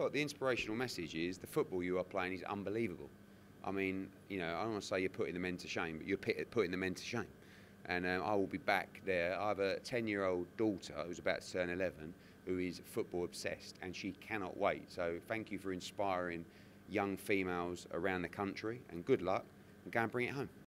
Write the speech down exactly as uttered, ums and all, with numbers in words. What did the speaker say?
Well, the inspirational message is the football you are playing is unbelievable. I mean, you know, I don't want to say you're putting the men to shame, but you're putting the men to shame. And um, I will be back there. I have a ten-year-old daughter who's about to turn eleven, who is football obsessed, and she cannot wait. So thank you for inspiring young females around the country, and good luck, and go and bring it home.